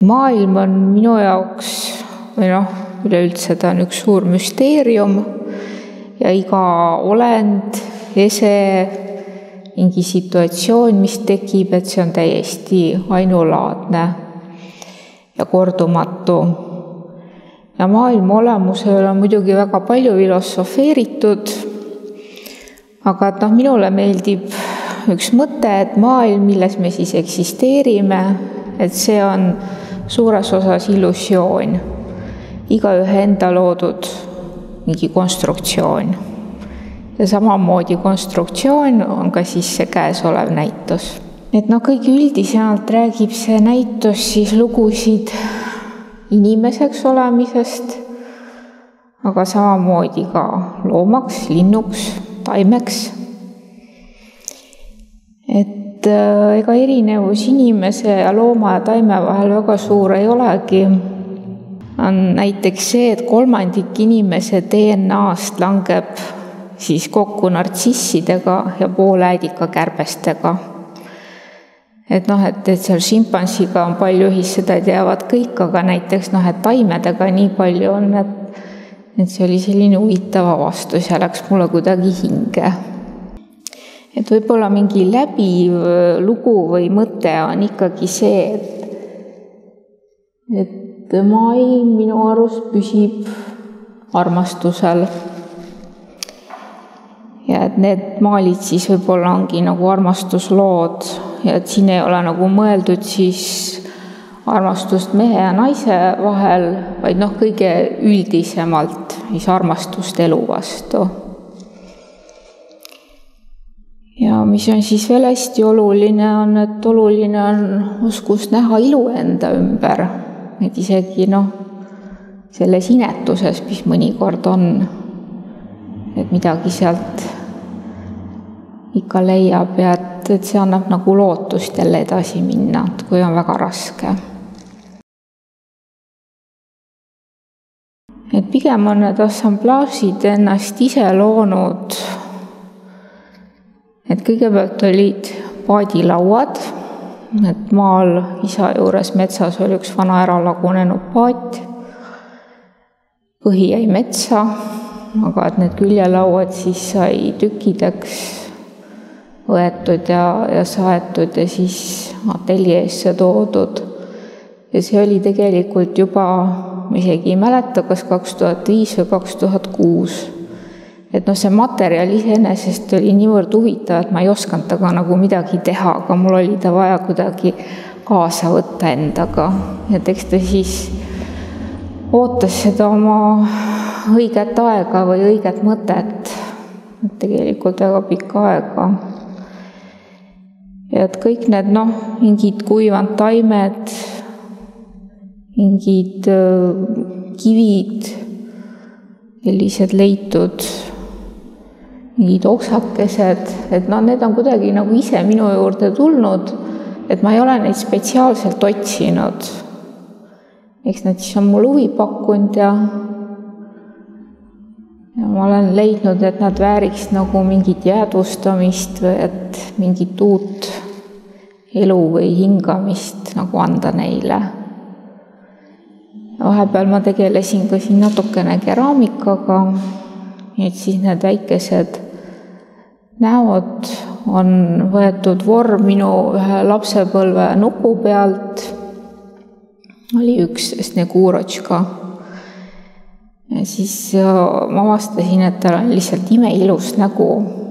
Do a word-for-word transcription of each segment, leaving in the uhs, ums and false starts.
maailm on minu jaoks, või noh, üleüldse ta on üks suur müsteerium ja iga olend, ese, mingi situatsioon, mis tekib, et see on täiesti ainulaadne ja kordumatu. Ja maailma olemusel on muidugi väga palju filosofeeritud, aga et noh, minule meeldib üks mõte, et maailm, milles me siis eksisteerime, et see on suures osas illusioon, igaühe enda loodud mingi konstruktsioon. Ja samamoodi konstruktsioon on ka siis see käesolev näitus. Et noh, kõige üldisemalt räägib see näitus siis lugusid inimeseks olemisest, aga samamoodi ka loomaks, linnuks, taimeks. Et ega erinevus inimese ja looma ja taime vahel väga suur ei olegi. On näiteks see, et kolmandik inimese D N A-st langeb siis kokku nartsissidega ja pooläädikakärbestega. Et noh, et, et seal šimpansiga on palju ühist, seda teavad kõik, aga näiteks noh, et taimedega nii palju on, et, et see oli selline huvitav avastus ja läks mulle kuidagi hinge. Et võib-olla mingi läbiv lugu või mõte on ikkagi see, et, et maailm minu arust püsib armastusel. Ja et need maalid siis võib-olla ongi nagu armastuslood ja et siin ei ole nagu mõeldud siis armastust mehe ja naise vahel, vaid noh, kõige üldisemalt siis armastust elu vastu. Ja mis on siis veel hästi oluline on, et oluline on oskus näha ilu enda ümber, et isegi noh, selles inetuses, mis mõnikord on, et midagi sealt ikka leiab ja et, et see annab nagu lootust jälle edasi minna, kui on väga raske. Et pigem on need assamblaažid ennast ise loonud, et kõigepealt olid paadilauad, et maal isa juures metsas oli üks vana ära lagunenud paat, põhi jäi metsa, aga et need küljelauad siis sai tükkideks võetud ja, ja saetud ja siis ateljeesse toodud. Ja see oli tegelikult juba, ma isegi ei mäleta, kas kaks tuhat viis või kaks tuhat kuus. Et noh, see materjal iseenesest oli niivõrd huvitav, et ma ei osanud taga nagu midagi teha, aga mul oli ta vaja kuidagi kaasa võtta endaga. Et eks ta siis ootas seda oma õiget aega või õiget mõtet, et tegelikult väga pikka aega. Ja et kõik need, noh, mingid kuivand taimed, mingid kivid, sellised leitud, mingid oksakesed, et noh, need on kuidagi nagu ise minu juurde tulnud, et ma ei ole neid spetsiaalselt otsinud. Eks nad siis on mul huvi pakkunud ja Ja ma olen leidnud, et nad vääriks nagu mingit jäädvustamist või et mingit uut elu või hingamist nagu anda neile. Vahepeal ma tegelesin ka siin natukene keraamikaga, et siis need väikesed näod on võetud vorm minu ühe lapsepõlve nuku pealt. Oli üks Snegurotška. Ja siis ma avastasin, et tal on lihtsalt imeilus nägu.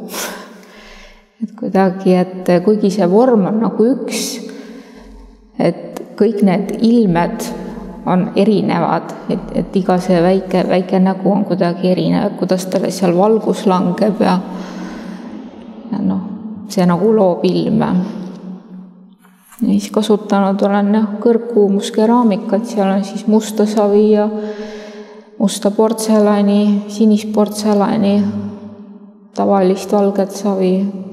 Et kuidagi, et kuigi see vorm on nagu üks, et kõik need ilmed on erinevad, et, et iga see väike, väike nägu on kuidagi erinev, kuidas talle seal valgus langeb ja, ja noh, see nagu loob ilme. Ja siis kasutanud olen jah, kõrgkuumuskeraamikat, seal on siis musta savi ja musta portselani, sinist portselani, tavalist valget savi.